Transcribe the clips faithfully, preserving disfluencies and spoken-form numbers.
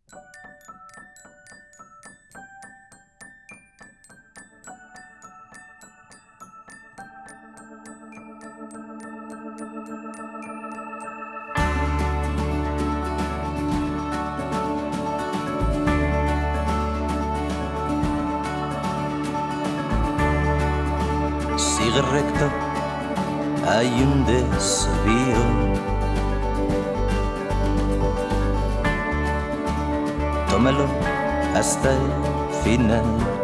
Sigue recto, hay un desvío. Tómalo hasta el final.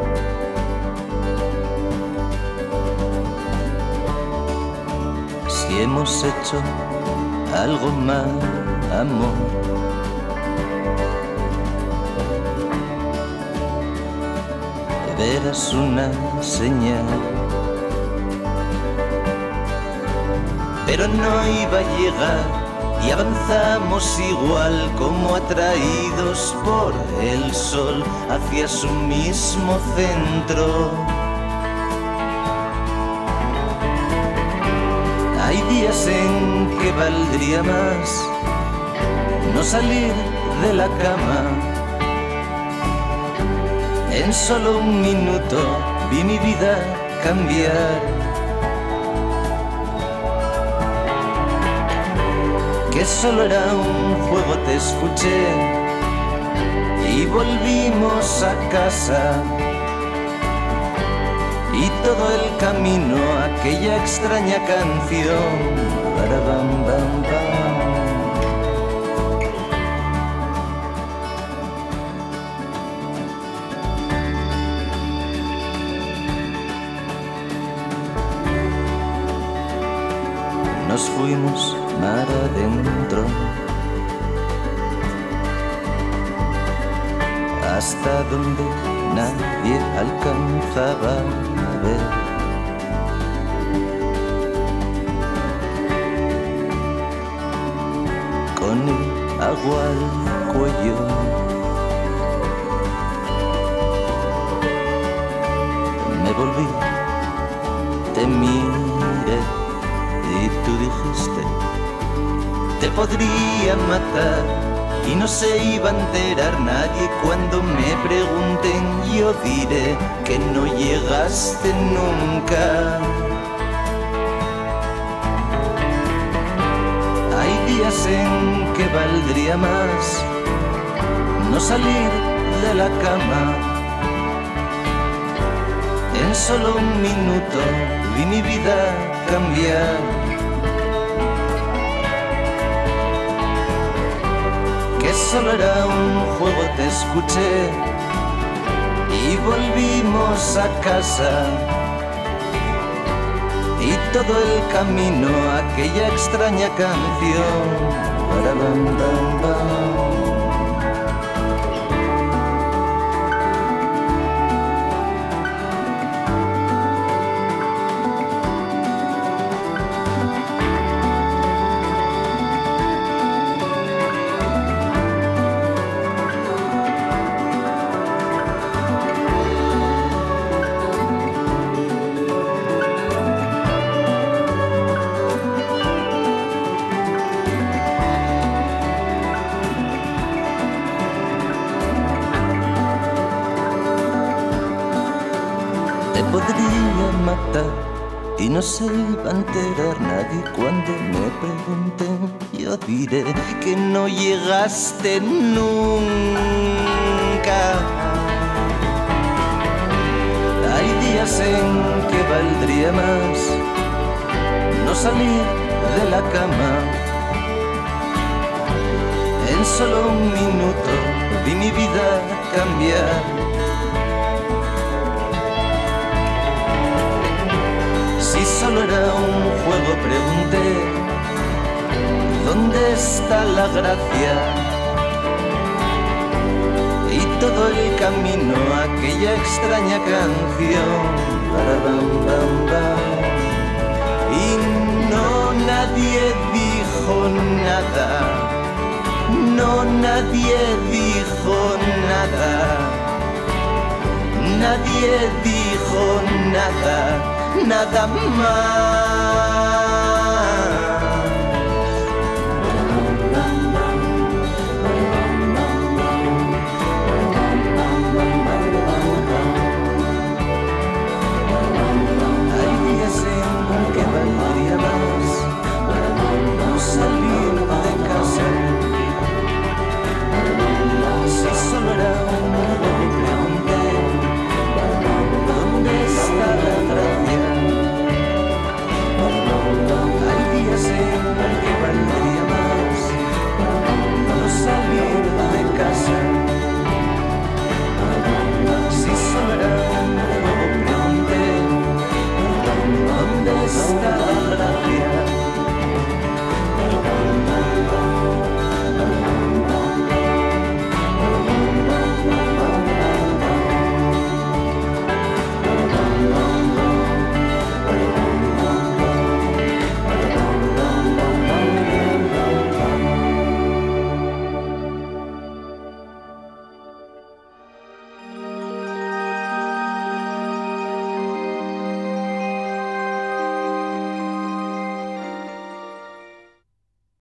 Si hemos hecho algo mal, amor, verás una señal. Pero no iba a llegar y avanzamos igual como atraídos por el sol hacia su mismo centro. Hay días en que valdría más no salir de la cama. En solo un minuto vi mi vida cambiar. Que solo era un juego, te escuché y volvimos a casa. Y todo el camino aquella extraña canción. Para bam, bam, bam. Nos fuimos mar adentro, hasta donde nadie alcanzaba a ver. Con el agua al cuello, me volví, te miré y tú dijiste: te podría matar y no se iba a enterar nadie. Cuando me pregunten yo diré que no llegaste nunca. Hay días en que valdría más no salir de la cama. En solo un minuto vi mi vida cambiar. Que solo era un juego, te escuché y volvimos a casa. Y todo el camino aquella extraña canción. Para bam, bam, bam. Te podría matar y no se iba a enterar nadie. Cuando me pregunten yo diré que no llegaste nunca. Hay días en que valdría más no salir de la cama. En solo un minuto vi mi vida cambiar. Si solo era un juego, pregunté: ¿dónde está la gracia? Y todo el camino aquella extraña canción. Para bam, bam, bam. Y no, nadie dijo nada. No, nadie dijo nada. Nadie dijo nada. Nada más.